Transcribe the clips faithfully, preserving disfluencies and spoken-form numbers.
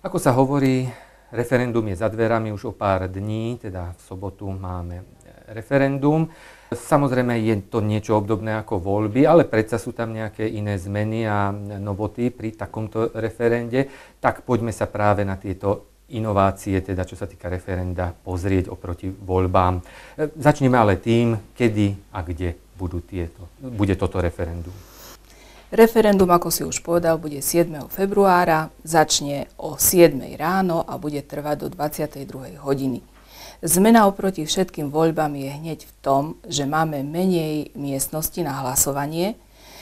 Ako sa hovorí, referendum je za dverami už o pár dní, teda v sobotu máme referendum. Samozrejme je to niečo obdobné ako voľby, ale predsa sú tam nejaké iné zmeny a novoty pri takomto referende. Tak poďme sa práve na tieto inovácie, teda čo sa týka referenda, pozrieť oproti voľbám. Začneme ale tým, kedy a kde budú tieto, bude toto referendum. Referendum, ako si už povedal, bude siedmeho februára, začne o siedmej ráno a bude trvať do dvadsiatej druhej hodiny. Zmena oproti všetkým voľbám je hneď v tom, že máme menej miestnosti na hlasovanie.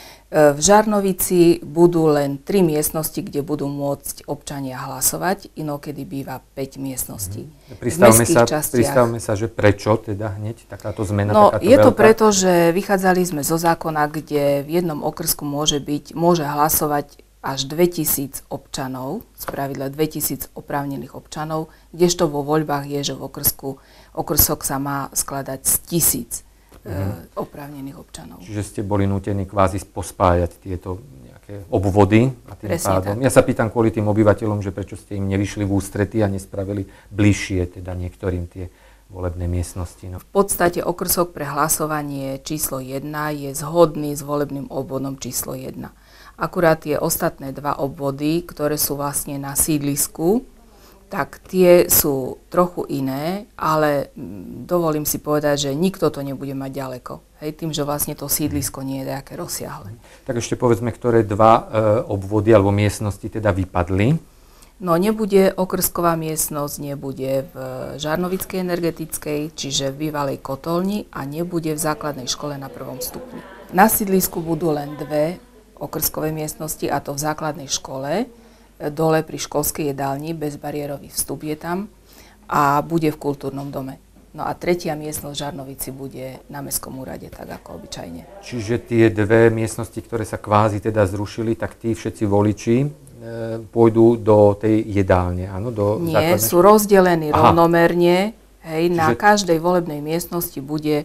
V Žarnovici budú len tri miestnosti, kde budú môcť občania hlasovať, inokedy býva päť miestností. Pristavme sa, pristavme sa, že prečo teda hneď takáto zmena, no, takáto je to veľká? preto, že vychádzali sme zo zákona, kde v jednom okrsku môže byť, môže hlasovať až dvetisíc občanov, spravidla dvetisíc oprávnených občanov, kdežto vo voľbách je, že v okrsku, okrsok sa má skladať z tisíc mm. e, oprávnených občanov. Čiže ste boli nútení kvázi pospájať tieto nejaké obvody a tým Presne pádom. tak. Ja sa pýtam kvôli tým obyvateľom, že prečo ste im nevyšli v ústrety a nespravili bližšie teda niektorým tie volebné miestnosti. No. V podstate okrsok pre hlasovanie číslo jeden je zhodný s volebným obvodom číslo jeden. Akurát tie ostatné dva obvody, ktoré sú vlastne na sídlisku, tak tie sú trochu iné, ale dovolím si povedať, že nikto to nebude mať ďaleko. Hej, tým, že vlastne to sídlisko nie je nejaké rozsiahle. Tak ešte povedzme, ktoré dva e, obvody alebo miestnosti teda vypadli. No nebude okrsková miestnosť, nebude v Žarnovickej energetickej, čiže v bývalej kotolni a nebude v základnej škole na prvom stupni. Na sídlisku budú len dve okrskové miestnosti, a to v základnej škole, dole pri školskej jedálni, bezbariérový vstup je tam a bude v kultúrnom dome. No a tretia miestnosť v Žarnovici bude na Mestskom úrade, tak ako obyčajne. Čiže tie dve miestnosti, ktoré sa kvázi teda zrušili, tak tí všetci voliči e, pôjdu do tej jedálne, áno? Do Nie, základnej... sú rozdelení Aha. rovnomerne. Hej, Čiže... Na každej volebnej miestnosti bude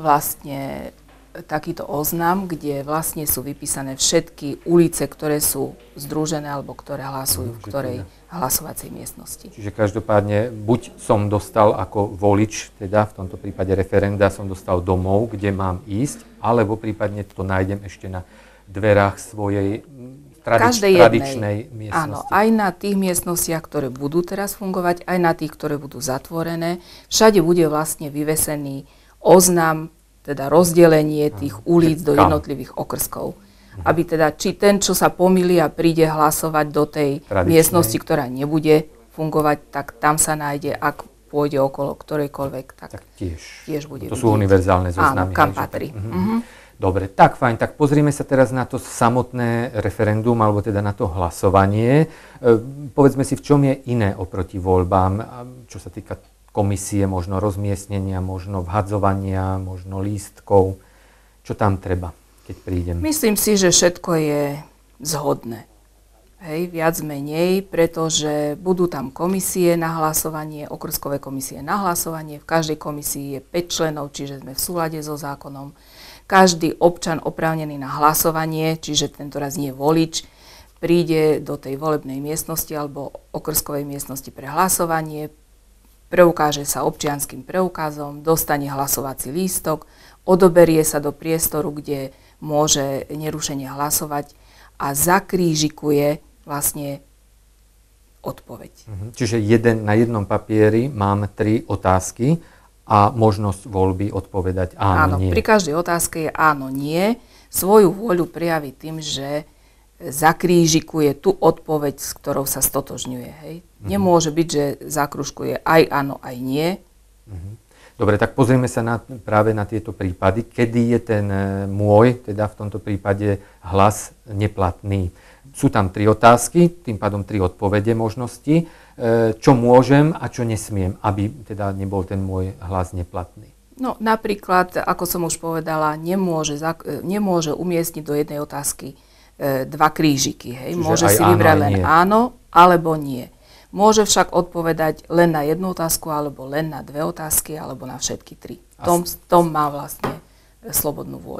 vlastne takýto oznam, kde vlastne sú vypísané všetky ulice, ktoré sú združené alebo ktoré hlasujú v ktorej hlasovacej miestnosti. Čiže každopádne buď som dostal ako volič, teda v tomto prípade referenda som dostal domov, kde mám ísť, alebo prípadne to nájdem ešte na dverách svojej tradič, tradičnej miestnosti. Áno, aj na tých miestnostiach, ktoré budú teraz fungovať, aj na tých, ktoré budú zatvorené. Všade bude vlastne vyvesený oznam, teda rozdelenie tých ulic do jednotlivých okrskov. Aby teda, či ten, čo sa pomýli a príde hlasovať do tej tradičnej miestnosti, ktorá nebude fungovať, tak tam sa nájde, ak pôjde okolo ktorejkoľvek, tak, tak tiež, tiež bude to vidieť. Sú univerzálne zoznamy. Áno, kam patrí. Uh-huh. Uh-huh. Dobre, tak fajn, tak pozrime sa teraz na to samotné referendum, alebo teda na to hlasovanie. E, povedzme si, v čom je iné oproti voľbám, čo sa týka komisie, možno rozmiestnenia, možno vhadzovania, možno lístkov. Čo tam treba, keď prídem? Myslím si, že všetko je zhodné. Hej, viac menej, pretože budú tam komisie na hlasovanie, okrskové komisie na hlasovanie. V každej komisii je päť členov, čiže sme v súlade so zákonom. Každý občan oprávnený na hlasovanie, čiže tentoraz nie volič, príde do tej volebnej miestnosti alebo okrskovej miestnosti pre hlasovanie, preukáže sa občianskym preukazom, dostane hlasovací lístok, odoberie sa do priestoru, kde môže nerušene hlasovať a zakrížikuje vlastne odpoveď. Mhm. Čiže jeden, na jednom papieri mám tri otázky a možnosť voľby odpovedať áno, áno nie. Pri každej otázke je áno, nie. Svoju vôľu prejaví tým, že zakrížikuje tú odpoveď, s ktorou sa stotožňuje. Hej. Mm-hmm. Nemôže byť, že zakružkuje aj áno, aj nie. Mm-hmm. Dobre, tak pozrieme sa na, práve na tieto prípady. Kedy je ten môj, teda v tomto prípade, hlas neplatný? Sú tam tri otázky, tým pádom tri odpovede možnosti. Čo môžem a čo nesmiem, aby teda nebol ten môj hlas neplatný? No napríklad, ako som už povedala, nemôže, nemôže umiestniť do jednej otázky dva krížiky. Hej. Môže si vybrať len nie. áno alebo nie. Môže však odpovedať len na jednu otázku, alebo len na dve otázky, alebo na všetky tri. Tom, tom má vlastne slobodnú vôľu.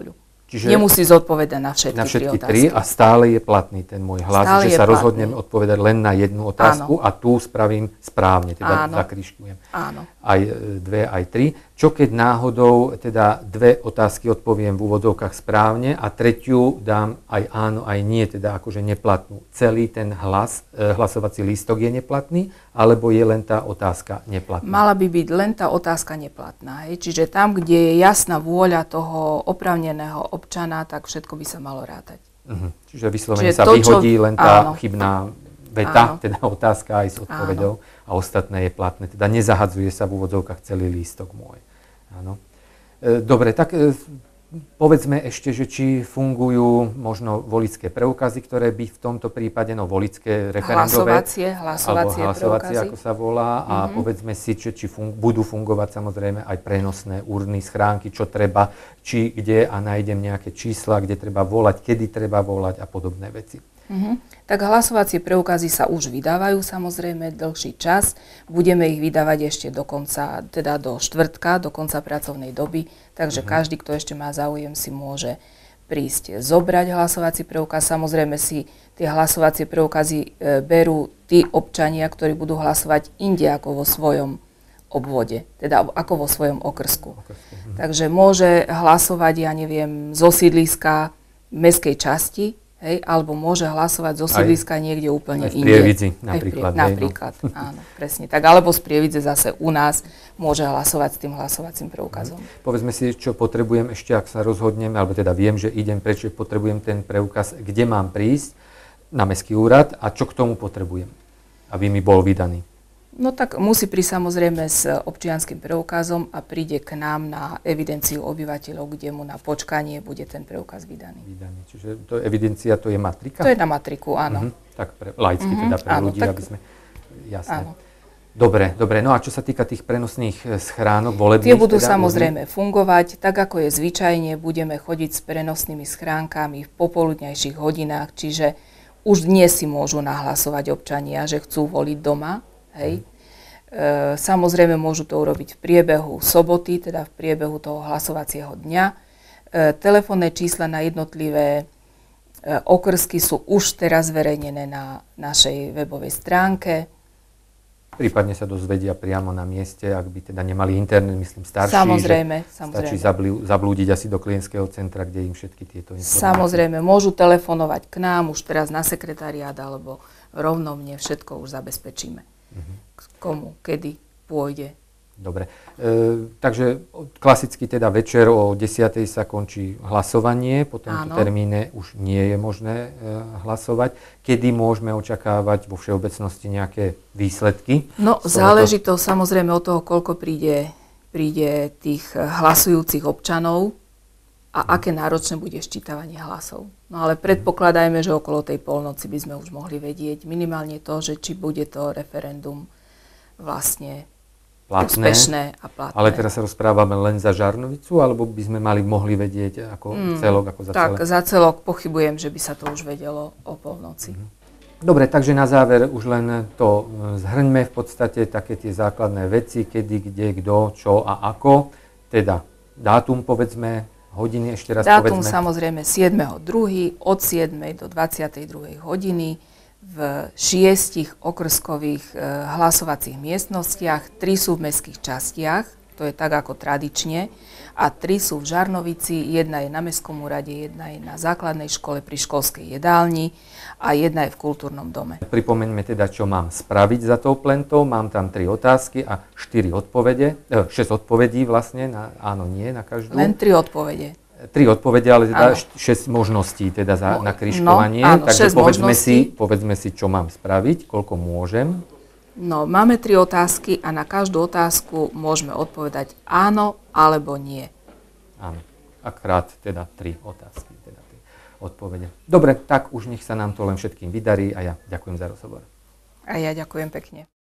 Čiže nemusí zodpovedať na všetky, na všetky tri tri a stále je platný ten môj hlas, stále že sa platný. Rozhodnem odpovedať len na jednu otázku. Áno. A tu spravím správne, teda zakrižkujem. Áno. Aj dve, aj tri. Čo keď náhodou teda dve otázky odpoviem v úvodzovkách správne a tretiu dám aj áno, aj nie, teda akože neplatnú. Celý ten hlas, hlasovací lístok je neplatný, alebo je len tá otázka neplatná? Mala by byť len tá otázka neplatná. Hej? Čiže tam, kde je jasná vôľa toho oprávneného občana, tak všetko by sa malo rátať. Uh-huh. Čiže vyslovene sa to, vyhodí čo... len tá áno. chybná veta, áno. teda otázka aj s odpoveďou áno. a ostatné je platné. Teda nezahadzuje sa v úvodzovkách celý lístok môj. Áno. E, dobre, tak e, povedzme ešte, že či fungujú možno voličské preukazy, ktoré by v tomto prípade, no voličské referendové, hlasovacie, hlasovacie, alebo hlasovacie, preukazy. ako sa volá, a mm-hmm. povedzme si, či, či fun- budú fungovať samozrejme aj prenosné urny, schránky, čo treba, či kde a nájdem nejaké čísla, kde treba volať, kedy treba volať a podobné veci. Mm-hmm. Tak hlasovacie preukazy sa už vydávajú samozrejme dlhší čas. Budeme ich vydávať ešte do konca, teda do štvrtka, do konca pracovnej doby. Takže mm-hmm. každý, kto ešte má záujem, si môže prísť zobrať hlasovací preukaz. Samozrejme si tie hlasovacie preukazy e, berú tí občania, ktorí budú hlasovať inde ako vo svojom obvode, teda ako vo svojom okrsku. okrsku. Mm-hmm. Takže môže hlasovať, ja neviem, zo sídliska mestskej časti, hej, alebo môže hlasovať zo sídliska niekde úplne inde. Aj v Prievidzi napríklad. Aj prie, napríklad, no. Áno, presne tak. Alebo z Prievidze zase u nás môže hlasovať s tým hlasovacím preukazom. Hmm. Povedzme si, čo potrebujem ešte, ak sa rozhodneme, alebo teda viem, že idem, prečo potrebujem ten preukaz, kde mám prísť na mestský úrad a čo k tomu potrebujem, aby mi bol vydaný. No tak musí prísť samozrejme s občianskym preukazom a príde k nám na evidenciu obyvateľov, kde mu na počkanie bude ten preukaz vydaný. vydaný. Čiže to evidencia, to je matrika? To je na matriku, áno. Uh-huh. Tak pre, laicky uh-huh. teda pre áno, ľudí, tak, aby sme... Jasné. Áno. Dobre, dobre. No a čo sa týka tých prenosných schránok, volebných... Tie budú teda, samozrejme budú... fungovať, tak ako je zvyčajne, budeme chodiť s prenosnými schránkami v popoludňajších hodinách, čiže už dnes si môžu nahlasovať občania, že chcú voliť doma. Hej. E, samozrejme môžu to urobiť v priebehu soboty, teda v priebehu toho hlasovacieho dňa. E, telefónne čísla na jednotlivé e, okrsky sú už teraz zverejnené na našej webovej stránke. Prípadne sa dozvedia priamo na mieste, ak by teda nemali internet, myslím starší. Samozrejme, samozrejme. Stačí zablú, zablúdiť asi do klientského centra, kde im všetky tieto informácie. Samozrejme, môžu telefonovať k nám už teraz na sekretariát, alebo rovno mne všetko už zabezpečíme. Uh-huh. Komu, kedy pôjde. Dobre. E, takže klasicky teda večer o desiatej sa končí hlasovanie, po tomto Áno. termíne už nie je možné e, hlasovať. Kedy môžeme očakávať vo všeobecnosti nejaké výsledky? No záleží to samozrejme od toho, koľko príde, príde tých hlasujúcich občanov a hmm. aké náročné bude ščítavanie hlasov. No ale predpokladajme, že okolo tej polnoci by sme už mohli vedieť minimálne to, že či bude to referendum vlastne platné, úspešné a platné. Ale teraz sa rozprávame len za Žarnovicu, alebo by sme mali mohli vedieť ako mm, celok, ako za tak, celé? Tak, za celok pochybujem, že by sa to už vedelo o polnoci. Mm. Dobre, takže na záver už len to zhrňme v podstate také tie základné veci, kedy, kde, kto, čo a ako. Teda dátum povedzme, hodiny ešte raz dátum, povedzme. Dátum samozrejme siedmeho druhého od siedmej do dvadsiatej druhej hodiny. V šiestich okrskových e, hlasovacích miestnostiach, tri sú v mestských častiach, to je tak ako tradične, a tri sú v Žarnovici, jedna je na mestskom úrade, jedna je na základnej škole pri školskej jedálni a jedna je v kultúrnom dome. Pripomeňme teda, čo mám spraviť za tou plentou. Mám tam tri otázky a štyri odpovede, e, šesť odpovedí vlastne, na, áno, nie, na každú. Len tri odpovede. Tri odpovede, ale teda šesť možností teda za, no, na križkovanie. No, áno, takže povedzme si, povedzme si, čo mám spraviť, koľko môžem. No, máme tri otázky a na každú otázku môžeme odpovedať áno alebo nie. Áno, akrát teda tri otázky, teda tri odpovede. Dobre, tak už nech sa nám to len všetkým vydarí a ja ďakujem za rozhovor. A ja ďakujem pekne.